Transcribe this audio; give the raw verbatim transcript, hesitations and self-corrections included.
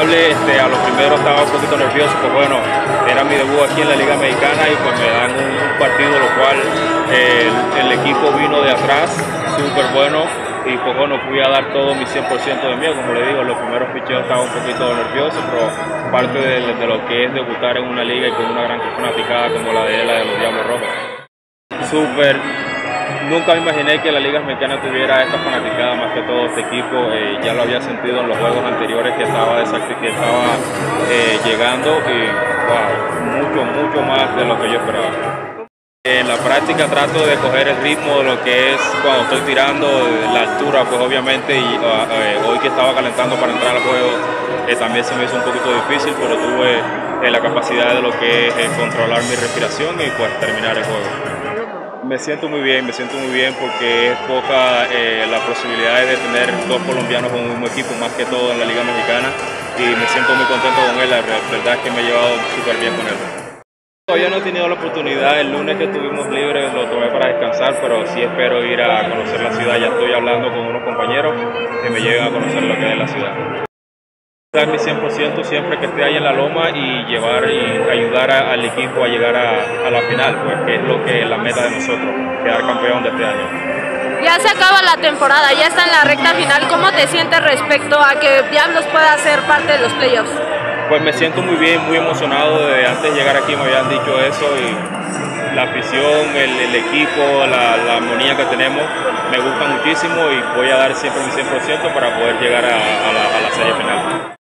agradable. Este, a lo primero estaba un poquito nervioso, pues bueno, era mi debut aquí en la Liga Mexicana y pues me dan un, un partido lo cual eh, el, el equipo vino de atrás, súper bueno, y pues bueno, fui a dar todo mi cien por ciento de mí. Como le digo, los primeros picheos estaba un poquito nervioso, pero parte de, de lo que es debutar en una liga y con una gran fanaticada como la de la de los Diablos Rojos. Súper. Nunca me imaginé que la Liga Mexicana tuviera esta fanaticada, más que todo este equipo. Eh, ya lo había sentido en los juegos anteriores que estaba, que estaba eh, llegando y wow, mucho, mucho más de lo que yo esperaba. En la práctica trato de coger el ritmo de lo que es cuando estoy tirando, la altura, pues obviamente, y uh, hoy que estaba calentando para entrar al juego, eh, también se me hizo un poquito difícil, pero tuve eh, la capacidad de lo que es eh, controlar mi respiración y pues terminar el juego. Me siento muy bien, me siento muy bien porque es poca eh, la posibilidad de tener dos colombianos con un mismo equipo, más que todo en la Liga Mexicana, y me siento muy contento con él. La verdad es que me he llevado súper bien con él. Todavía no he tenido la oportunidad, el lunes que estuvimos libres lo tomé para descansar, pero sí espero ir a conocer la ciudad. Ya estoy hablando con unos compañeros que me lleven a conocer lo que es la ciudad. Dar mi cien por ciento siempre que esté ahí en la loma y llevar y ayudar a, al equipo a llegar a, a la final, pues que es lo que es la meta de nosotros, quedar campeón de este año. Ya se acaba la temporada, ya está en la recta final. ¿Cómo te sientes respecto a que Diablos pueda ser parte de los playoffs? Pues me siento muy bien, muy emocionado. Desde antes de llegar aquí me habían dicho eso y la afición, el, el equipo, la, la armonía que tenemos me gusta muchísimo y voy a dar siempre mi cien por ciento para poder llegar a, a, la, a la serie final.